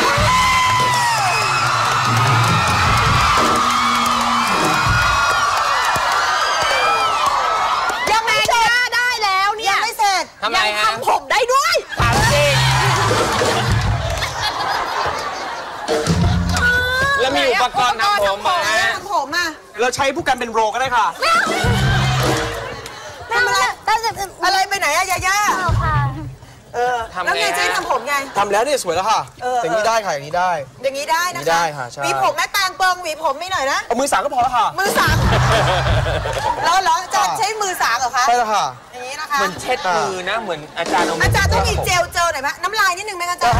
ยังไม่เสร็จได้แล้วเนี่ยยังไม่เสร็จทำไมฮะทำผมได้ด้วยถามจริงแล้วมีอุปกรณ์ทำผมไหมฮะทำผมอ่ะเราใช้ผู้กันเป็นโรก็ได้ค่ะทำอะไรอะไรไปไหนอะยาย่าเอาค่ะเออทำไงแล้วไงจะให้ฮะทำผมไงทำแล้วเนี่ยสวยแล้วค่ะเอออย่างนี้ได้ค่ะอย่างนี้ได้อย่างนี้ได้นะอย่างนี้คะได้ค่ะใช่หวีผมแม่แตงเปิงหวีผมไม่หน่อยนะเอามือสางก็พอแล้วค่ะมือสางแล้วเหรออาจารย์ใช้มือสางเหรอคะใช่แล้วค่ะอย่างนี้นะคะเหมือนเช็ดมือนะ เหมือนอาจารย์เอามือาจารย์ต้องมีเจลเจลหน่อยไหมน้ำลายนิดนึงไหมคะอาจารย์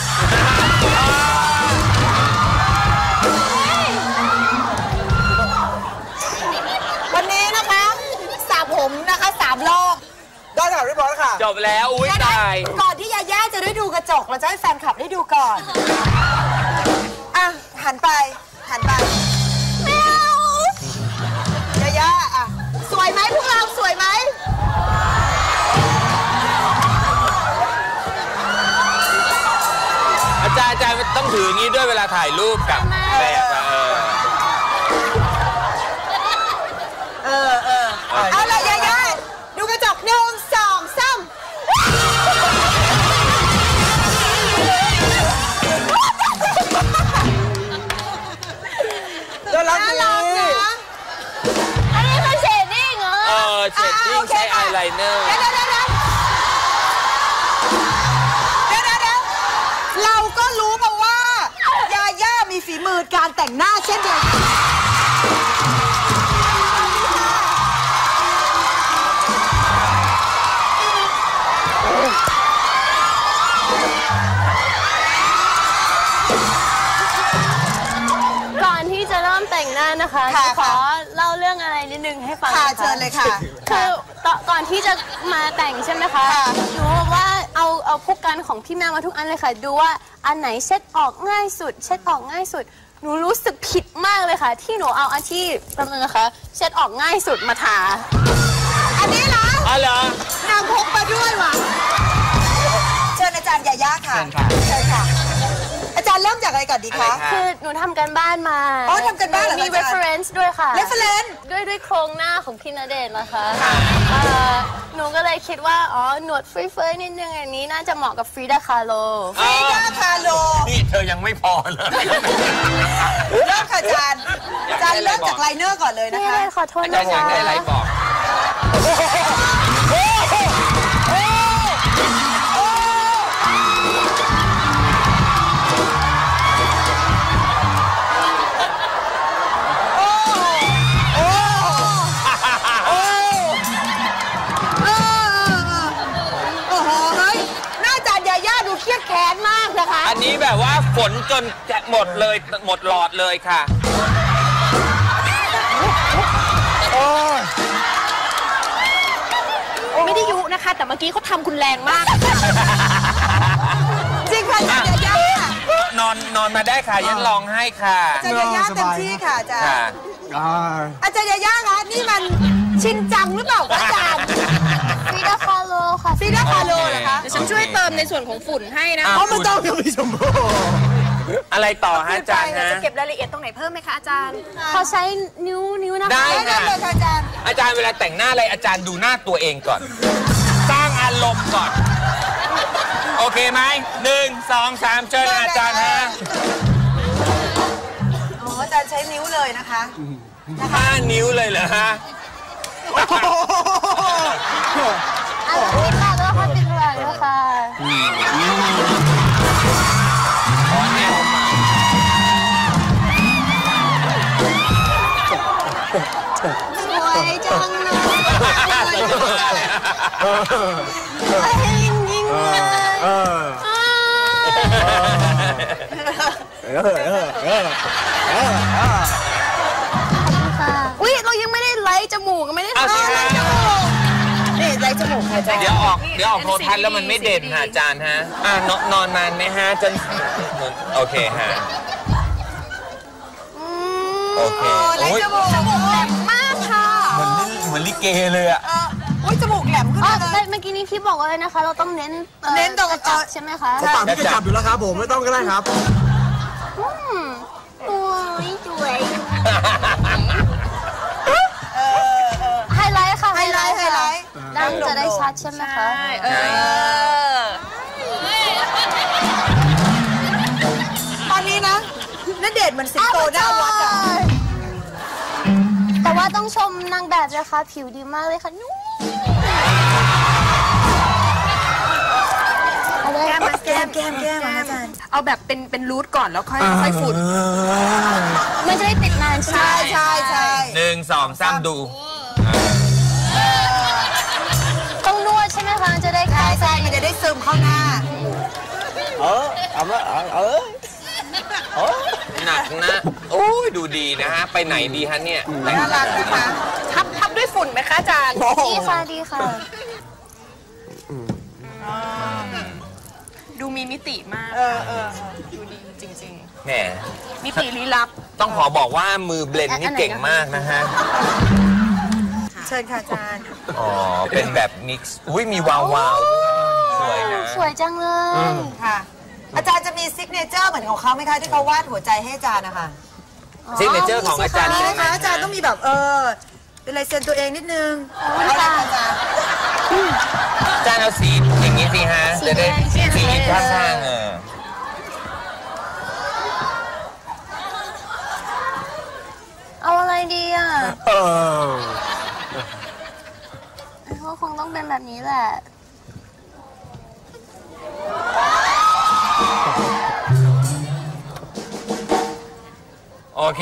วันนี้นะคะสระผมนะคะสามรอบได้ค่ะเรียบร้อยแล้วค่ะจบแล้ว อุ้ยตายก่อนที่ยาย่าจะได้ดูกระจกเราจะให้แฟนคลับได้ดูก่อน อ่ะ หันไป หันไปยาย่าอ่ะ สวยไหมพวกเราสวยไหมอาจารย์อาจารย์ต้องถืออย่างนี้ด้วยเวลาถ่ายรูปกับแบบอะเออเออเออเอาเลยยาย่าดูกระจกหนึ่งสองสามน่ารักน่าดีรักนะอันนี้เป็นเชดดิ้งเหรอเออเชดดิ้งใช้อายไลเนอร์เดี๋ยวเดี๋ยวเดี๋ยวเดี๋ยวเดี๋ยวเดี๋ยวเราก็รู้มาว่ายาย่ามีฝีมือการแต่งหน้าเช่นเดียวกันก่อนที่จะเริ่มแต่งหน้านะคะค่ะขอเล่าเรื่องอะไรนิดนึงให้ฟังค่ะนะคะเชิญเลยค่ะคือตอนก่อนที่จะมาแต่งใช่ไหมคะค่ะหนูบอกว่าเอาเอาผู้กันของพี่แม่มาทุกอันเลยค่ะ ดูว่าอันไหนเช็ดออกง่ายสุด เช็ดออกง่ายสุด หนูรู้สึกผิดมากเลยค่ะ ที่หนูเอาอันที่แป๊บนึงนะคะ เช็ดออกง่ายสุดมาทาอันนี้เหรออ๋อเหรอนางพกมาด้วยว่ะเชิญอาจารย์ยาย่าค่ะเชิญค่ะเชิญค่ะ อาจารย์ารย์เริ่มจากอะไรก่อนดีคะคือหนูทำกันบ้านมาอ๋อทำกันบ้านเหรอมี reference ด้วยค่ะ reference ด้วยด้วยโครงหน้าของพี่ณเดชน์นะคะเอ่อหนูก็เลยคิดว่า อ๋อ หนวดเฟ้ยๆนิดนึงอันนี้น่าจะเหมาะกับฟรีดาคาโลฟรีดาคาโลนี่เธอยังไม่พอเลยเริ่มค่ะอาจารย์อาจารย์เริ่มจากไลเนอร์ก่อนเลยนะนี่คะเลยขอโทษอานะจารย์อยากคะได้อะไรบอกเครียดแค้นมากนะคะอันนี้แบบว่าฝนจนจะหมดเลยหมดหลอดเลยค่ะไม่ได้ยุนะคะ แต่เมื่อกี้เขาทำคุณแรงมากจริงค่ะอาจารย์ยาย่านอนนอนมาได้ค่ะยันลองให้ค่ะอาจารย์ยาย่าเต็มที่ค่ะอาจารย์ค่ะอาจารย์ยาย่าคะนี่มันชินจังหรือเปล่าอาจารย์ฟรีดาคาโลค่ะฟรีดาคาโลเหรอคะเดี๋ยวฉันช่วยเติมในส่วนของฝุ่นให้นะอ้าวไม่ต้องยังมีชมพูอะไรต่อฮะอาจารย์ฮะจะเก็บรายละเอียดตรงไหนเพิ่มไหมคะอาจารย์ขอใช้นิ้วนิ้วนะคะได้ได้ค่ะเลยค่ะอาจารย์อาจารย์เวลาแต่งหน้าอะไรอาจารย์ดูหน้าตัวเองก่อน สร้างอารมณ์ก่อน โอเคไหมหนึ่งสองสามเชิญอาจารย์ฮะอ๋ออาจารย์ใช้นิ้วเลยนะคะห้านิ้วเลยเหรอฮะอันนี้ค่ะแล้วค่ะติดหลังแล้วค่ะขอแนวใหม่สวยจังเลยยิงยิงเลยอุ้ยเรายังไม่ได้ไล่จมูกไม่ได้เอาสิฮะนี่ไรจมูกค่ะอาจารย์เดี๋ยวออกเดี๋ยวออกโทรทัศน์แล้วมันไม่เด่นฮะอาจารย์ฮะอ่ะนอนนอนนานไหมฮะจนโอเคฮะโอเคไรโอ้ยจมูกจมูกแหลมมากค่ะเหมือนเหมือนลิเกเลยอะเอออุ้ยจมูกแหลมขึ้นอ๋อมาเลยเมื่อกี้นี้พี่บอกว่าอะไรนะคะ เราต้องเน้นอ่อเน้นตรงกระจับใช่ไหมคะเขาปากพี่กระจับอยู่แล้วครับผมไม่ต้องก็ได้ครับอืมโอ้ยสวยไฮไลท์ค่ะไฮไลท์ไฮไลท์ดังจะได้ชัดใช่ไหมคะเออตอนนี้นะณเดชน์เหมือนสิงโตหน้าวัดอะแต่ว่าต้องชมนางแบบนะคะ ผิวดีมากเลยค่ะนุ่มเอาเลยแก้มมาแก้มแก้มแก้มอาจารย์เอาแบบเป็นเป็นรูทก่อนแล้วค่อยค่อยฝุ่นมันจะได้ติดนานใช่ใช่ไหมใช่ใช่หนึ่งสองสามดูต้องนวดใช่ไหมคะจะได้คลายใช่มันจะได้ซึมเข้าหน้าเออเอาละเออหนักนะ โอ้ยดูดีนะฮะ ไปไหนดีฮะเนี่ยน่ารักนะคะทับทับด้วยฝุ่นไหมคะอาจารย์ดีค่ะดีค่ะดูมีมิติมากเออเออดูดีจริงแหมๆ มิติลี้ลับต้องขอบอกว่ามือเบลนด์นี่เก่งมากนะฮะเชิญค่ะอาจารย์อ๋อ เป็นแบบมิกซ์ อุ้ยมีวาววาวสวยนะสวยจังเลยค่ะ อาจารย์จะมีซิกเนเจอร์เหมือนของเขาไหมคะที่เขาวาดหัวใจให้อาจารย์นะคะซิกเนเจอร์ของอาจารย์มีมีไหมไหมคะอาจารย์ต้องมีแบบเออเป็นลายเซ็นตัวเองนิดนึงเอาละค่ะอาจารย์อาจารย์เอาสีอย่างนี้สิฮะ จะได้สีข้างๆเออเอาอะไรดีอ่ะเออก็คงต้องเป็นแบบนี้แหละโอเค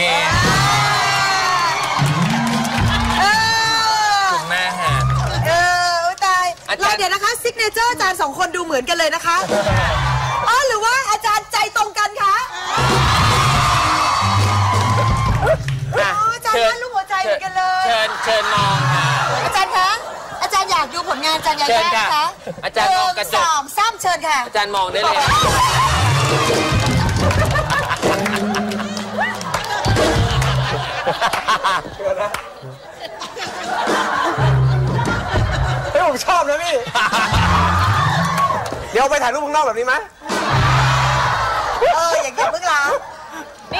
คุณแม่ฮะเอออุ๊ยตายอาจารย์เราเดี๋ยวนะคะซิกเนเจอร์อาจารย์สองคนดูเหมือนกันเลยนะคะอ๋อหรือว่าอาจารย์ใจตรงกันคะอ่ะอ๋ออาจารย์วาดรูปหัวใจเหมือนกันเลยเชิญเชิญมองค่ะอาจารย์คะอาจารย์อยากดูผลงานอาจารย์ยาเชิญย่าค่ะนะคะอาจารย์มองกระจกหนึ่สองสามเชิญค่ะอาจารย์มองได้เลยเฮ้ยผมชอบนะพี่ เดี๋ยวไปถ่ายรูปข้างนอกแบบนี้ไหมเอออย่างเงี้ย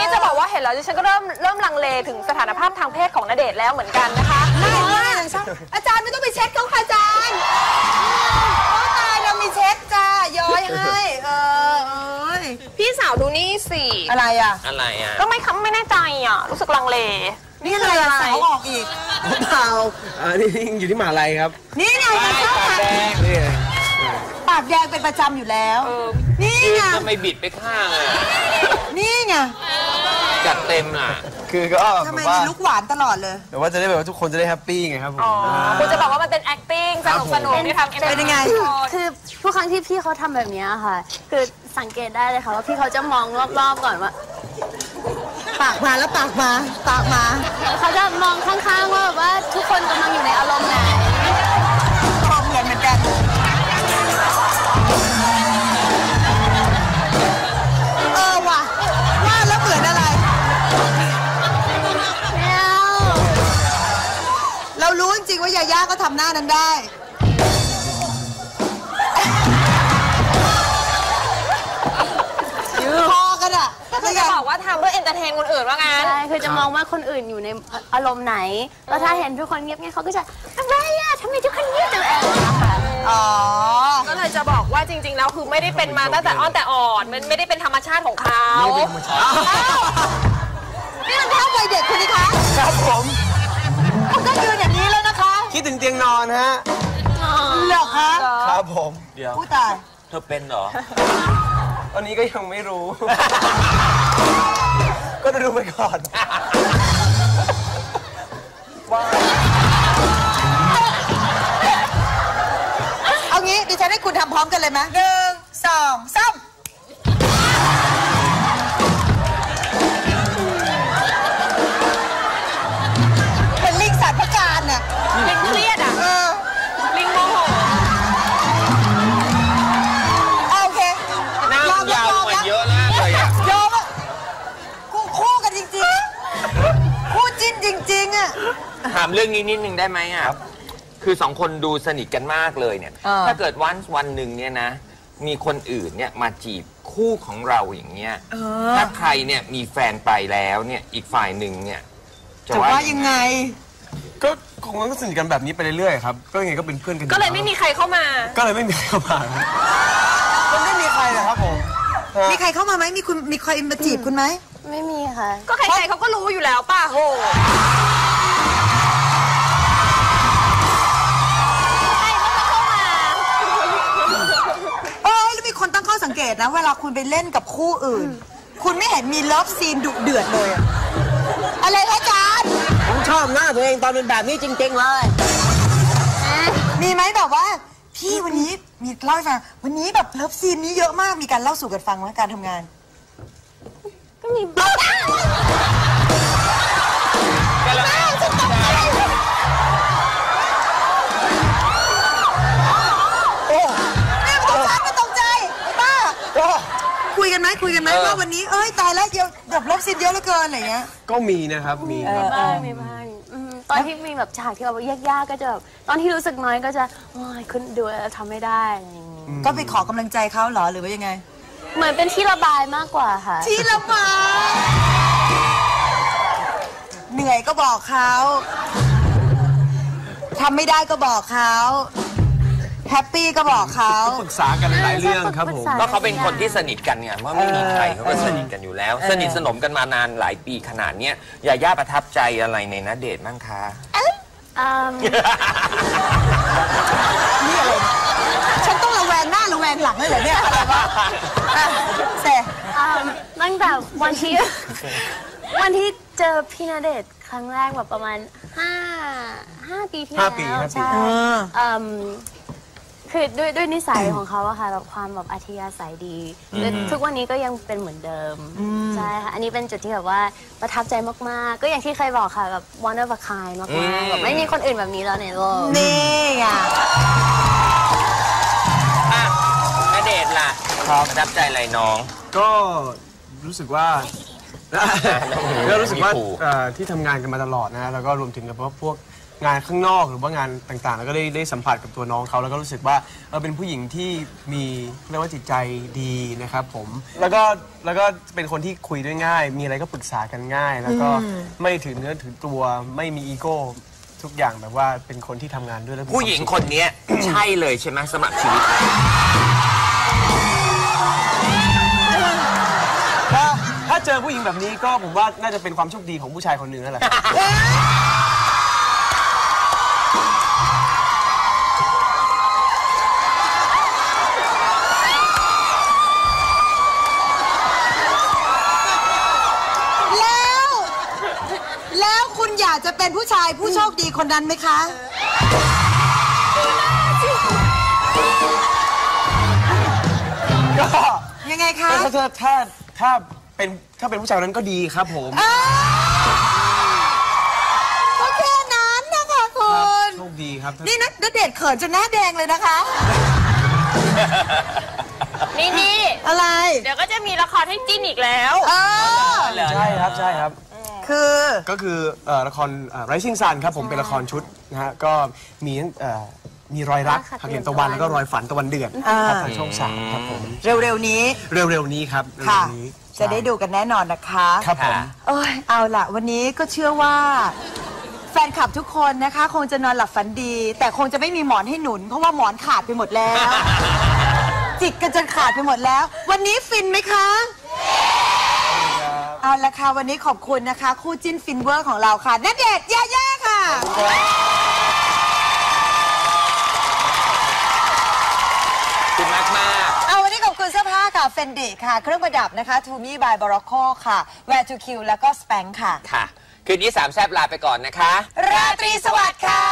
นี่จะบอกว่าเห็นแล้วดิฉันก็เริ่มเริ่มลังเลถึงสถานภาพทางเพศของณเดชน์แล้วเหมือนกันนะคะไม่ไม่อาจารย์ไม่ต้องไปเช็คเขาค่ะอาจารย์ตายเรามีเช็คจ้าย้อยให้เออพี่สาวดูนี่สิอะไรอ่ะอะไรอ่ะก็ไม่ไม่แน่ใจอ่ะรู้สึกลังเลนี่อะไรอะไรสาวออกอีกเปล่าอ่านี่อยู่ที่มหาลัยครับนี่ไงปากแดงนี่ไงปากแดงเป็นประจำอยู่แล้วนี่ไงทำไมบิดไปข้างอ่ะนี่ไงจัดเต็มอ่ะคือก็ทำแบไมบว่ามีลุกหวานตลอดเลยแต่ว่าจะได้แบบว่าทุกคนจะได้แฮปปี้ไงครับผมคุณจะบอกว่ามันเป็น acting สนุกสนุกที่ทำเป็นยังไงคือทุกครั้งที่พี่เขาทำแบบนี้ค่ะ คือสังเกตได้เลยค่ะว่าพี่เขาจะมองรอบๆก่อนว่าปากมาแล้วปากมาปากมาเขาจะมองข้างๆว่าแบบว่าทุกคนกำลังอยู่ในอารมณ์ไหนพอเหมือนเหมือนกันเออว่ะว่าแล้วเหมือนอะไรเรารู้จริงๆว่ายาย่าก็ทำหน้านั้นได้พอกันอ่ะก็คือจะบอกว่าทำเพื่อเอนเตอร์เทนคนอื่นว่างั้นใช่ คือจะมองว่าคนอื่นอยู่ในอารมณ์ไหน แล้วถ้าเห็นทุกคนเงียบๆเขาก็จะอะไรอ่ะทำไมทุกคนเงียบจังเลยค่ะอ๋อก็เลยจะบอกว่าจริงๆแล้วคือไม่ได้เป็นมาตั้งแต่อ้อนแต่อ่อนมันไม่ได้เป็นธรรมชาติของเขานี่มันภาพวัยเด็กคุณนี่คะครับผมคุณก็ยืนอย่างนี้แล้วนะคะคิดถึงเตียงนอนฮะเหรอคะครับผมเดี๋ยวผู้ตายเธอเป็นเหรอตอนนี้ก็ยังไม่รู้ ก็จะดูไปก่อนเอางี้ดิฉันให้คุณทำพร้อมกันเลยไหมหนึ่งสองสามเป็นลิงสัตว์ประการน่ะลิงเครียดอ่ะเออลิงโมโหเอาโอเคหน้ามันยาวกว่าเยอะมากเลยอ่ะยอมอ่ะคู่คู่กันจริงๆคู่จิ้นจริงๆอ่ะถามเรื่องนี้นิดนึงได้ไหมอ่ะคือสองคนดูสนิทกันมากเลยเนี่ยเออถ้าเกิดวันวันหนึ่งเนี่ยนะ มีคนอื่นเนี่ยมาจีบคู่ของเราอย่างเงี้ย ถ้าใครเนี่ยมีแฟนไปแล้วเนี่ยอีกฝ่ายหนึ่งเนี่ยจะว่ายังไงก็คงต้องสนิทกันแบบนี้ไปเรื่อยๆครับ ก็ยังไงก็เป็นเพื่อนกันก็เลยไม่มีใครเข้ามาก็เลยไม่มีใครเข้ามาครับมันไม่มีใครนะครับผมมีใครเข้ามาไหมมีคุณมีใครมาจีบคุณไหมไม่มีค่ะก็ใครๆเขาก็รู้อยู่แล้วป่ะโหเอ้ยแล้วมีคนตั้งข้อสังเกตนะ เวลาคุณไปเล่นกับคู่อื่น คุณไม่เห็นมีเลิฟซีนดุเดือดเลยอะอะไรคะอาจารย์ผมชอบหน้าตัวเองตอนเป็นแบบนี้จริงๆเลยมีไหมแบบว่า พี่วันนี้มีเล่าให้ฟังวันนี้แบบเลิฟซีนนี้เยอะมากมีการเล่าสู่กันฟังไหมการทำงานก็มีไม่ตกใจป้าคุยกันไหมคุยกันไหมว่าวันนี้เอ้ยตายแล้วเยอะแบบลบซีนเยอะเหลือเกินอะไรเงี้ยก็มีนะครับ มีครับบ้างมีบ้างอืมตอนที่มีแบบฉากที่แบบยากๆก็จะแบบตอนที่รู้สึกน้อยก็จะโอ้ยคุณดูแล้วทำไม่ได้อะไรอย่างงี้ก็ไปขอกำลังใจเขาเหรอหรือว่ายังไงเหมือนเป็นที่ระบายมากกว่าค่ะที่ละมาเหนื่อยก็บอกเขาทำไม่ได้ก็บอกเขาแฮปปี้ก็บอกเขาปรึกษากันหลายเรื่องครับผมก็เขาเป็นคนที่สนิทกันไงเพราะไม่มีใครเขาก็สนิทกันอยู่แล้ว สนิทสนมกันมานานหลายปีขนาดเนี้ยยาย่าประทับใจอะไรในณเดชน์บ้างคะอืมนี่อะไรฉันต้องระแวงหน้าระแวงหลังเลยเหรอเนี่ยอะไรวะอ่ะเสร็จอืมตั้งแต่วันที่ วันที่เจอพี่ณเดชน์ครั้งแรกแบบประมาณห้าห้าปีที่ห้าแล้วปีห้าปีใช่อืมคือด้วยด้วยนิสัยของเขาอะค่ะแบบความแบบอัธยาศัยดีและทุกวันนี้ก็ยังเป็นเหมือนเดิมใช่ค่ะอันนี้เป็นจุดที่แบบว่าประทับใจมากๆก็อย่างที่เคยบอกค่ะแบบ one of a kind มากๆแบบไม่มีคนอื่นแบบนี้แล้วในโลกนี่ไงอ่ะณเดชน์ล่ะครับประทับใจอะไรน้องก็รู้สึกว่า ก็รู้สึกว่ามีขู่เอ่อที่ทำงานกันมาตลอดนะแล้วก็รวมถึงกับพวกงานข้างนอกหรือว่างานต่างๆ แล้วก็ได้ได้สัมผัสกับตัวน้องเขาแล้วก็รู้สึกว่าเราเป็นผู้หญิงที่มีเรียกว่าจิตใจดีนะครับผมแล้วก็แล้วก็เป็นคนที่คุยด้วยง่าย มีอะไรก็ปรึกษากันง่าย แล้วก็ไม่ถือเนื้อถือตัวไม่มีอีโก้ทุกอย่างแบบว่าเป็นคนที่ทำงานด้วยแล้วผู้หญิงคนนี้ ใช่เลยใช่ไหมสำหรับชีวิตถ้าถ้าเจอผู้หญิงแบบนี้ก็ผมว่าน่าจะเป็นความโชคดีของผู้ชายคนหนึ่งนั่นแหละแล้วแล้วคุณอยากจะเป็นผู้ชายผู้โชคดีคนนั้นไหมคะก็ยังไงคะถ้าถ้าถ้าถ้าเป็นถ้าเป็นผู้ชายคนนั้นก็ดีครับผมก็แค่นั้นนะคะคุณโชคดีครับนี่นัณเดชน์เขินจนหน้าแดงเลยนะคะนี่นี่อะไรเดี๋ยวก็จะมีละครให้จิ้นอีกแล้วใช่ครับใช่ครับคือก็คือละคร Rising Sun ครับผมเป็นละครชุดนะฮะก็มีมีรอยรักหักเหลี่ยมตะวันแล้วก็รอยฝันตะวันเดือดครับทางช่องสามครับผมเร็วๆนี้เร็วๆนี้ครับค่ะจะได้ดูกันแน่นอนนะคะครับผมเอ้ยเอาล่ะวันนี้ก็เชื่อว่าแฟนคลับทุกคนนะคะคงจะนอนหลับฝันดีแต่คงจะไม่มีหมอนให้หนุนเพราะว่าหมอนขาดไปหมดแล้วจิกกันจนขาดไปหมดแล้ววันนี้ฟินไหมคะเอาละค่ะวันนี้ขอบคุณนะคะคู่จิ้นฟินเวอร์ของเราค่ะณเดชน์ ยาย่าค่ะคุณมากมากเอาวันนี้ขอบคุณเสื้อผ้าค่ะเฟนดิค่ะเครื่องประดับนะคะทูมี่บายบาร์โคค่ะแวร์ทูคิวแล้วก็สแปงค่ะค่ะคืนนี้สามแซ่บลาไปก่อนนะคะราตรีสวัสดิ์ค่ะ